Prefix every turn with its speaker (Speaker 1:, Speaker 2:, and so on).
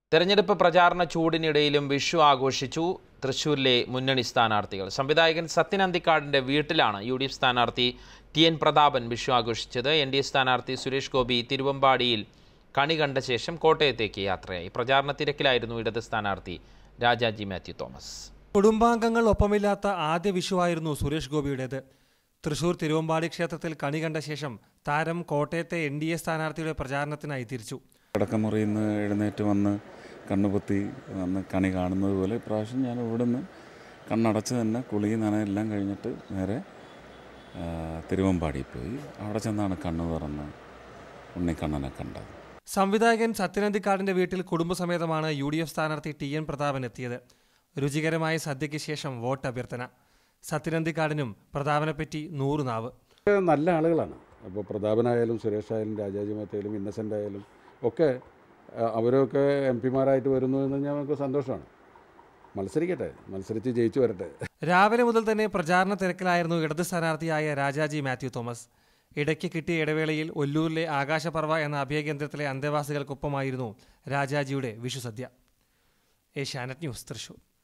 Speaker 1: തെരഞ്ഞെടുപ്പ് പ്രചാരണ ചൂടിനിടയിലും വിഷു ആഘോഷിച്ചു തൃശ്ശൂരിലെ മുന്നണി സ്ഥാനാർത്ഥികൾ. സംവിധായകൻ സത്യൻ അന്തിക്കാടിന്റെ വീട്ടിലാണ് യുഡിഎഫ് സ്ഥാനാർത്ഥി ടി.എൻ. പ്രതാപൻ വിഷു ആഘോഷിച്ചത്. എൻ.ഡി.എ സ്ഥാനാർത്ഥി സുരേഷ് ഗോപി തിരുവമ്പാടിയിൽ കണി കണ്ട ശേഷം കോട്ടയത്തേക്ക് യാത്രയായി. പ്രചാരണ തിരക്കിലായിരുന്നു ഇടത് സ്ഥാനാർത്ഥി രാജാജി മാത്യു തോമസ്.
Speaker 2: കുടുംബാംഗങ്ങൾ ഒപ്പമില്ലാത്ത ആദ്യ വിഷുവായിരുന്നു സുരേഷ് ഗോപിയുടേത്. തൃശൂർ തിരുവമ്പാടി ക്ഷേത്രത്തിൽ കണി കണ്ട ശേഷം താരം കോട്ടയത്തെ എൻ.ഡി.എ സ്ഥാനാർത്ഥിയുടെ പ്രചാരണത്തിനായി തിരിച്ചു.
Speaker 3: കിടക്കമുറിയിൽ നിന്ന് എഴുന്നേറ്റ് വന്ന് കണ്ണുപൊത്തി വന്ന് കണി കാണുന്നത് പോലെ ഇപ്രാവശ്യം ഞാൻ ഇവിടുന്ന് കണ്ണടച്ച് തന്നെ കുളിയും നനയെല്ലാം കഴിഞ്ഞിട്ട് നേരെ തിരുവമ്പാടി പോയി. അവിടെ ചെന്നാണ് കണ്ണു തുറന്ന് ഉണ്ണിക്കണ്ണനെ കണ്ടത്.
Speaker 2: സംവിധായകൻ സത്യൻ അന്തിക്കാടിന്റെ വീട്ടിൽ കുടുംബസമേതമാണ് യുഡിഎഫ് സ്ഥാനാർത്ഥി ടി.എൻ. പ്രതാപൻ എത്തിയത്. രുചികരമായ സദ്യയ്ക്ക് ശേഷം വോട്ട് അഭ്യർത്ഥന. സത്യൻ അന്തിക്കാടിനും പ്രതാപനെപ്പറ്റി 100 നാവ്.
Speaker 4: നല്ല ആളുകളാണ്. അപ്പോൾ പ്രതാപനായാലും സുരേഷായാലും രാജാജി മാത്യയിലും ഇന്നസെൻ്റ് ആയാലും ഒക്കെ അവരൊക്കെ എം.പിമാരായിട്ട് വരുന്നു എന്ന് ഞങ്ങൾക്ക് സന്തോഷമാണ്. മത്സരിക്കട്ടെ, മത്സരിച്ച് ജയിച്ചു വരട്ടെ.
Speaker 2: രാവിലെ മുതൽ തന്നെ പ്രചാരണ തിരക്കിലായിരുന്നു ഇടത് സ്ഥാനാർത്ഥിയായ രാജാജി മാത്യു തോമസ്. ഇടയ്ക്ക് കിട്ടിയ ഇടവേളയിൽ ഒല്ലൂരിലെ ആകാശപർവ എന്ന അഭയകേന്ദ്രത്തിലെ അന്തേവാസികൾക്കൊപ്പമായിരുന്നു രാജാജിയുടെ വിഷുസദ്യ. ഏഷ്യാനെറ്റ് ന്യൂസ്, തൃശൂർ.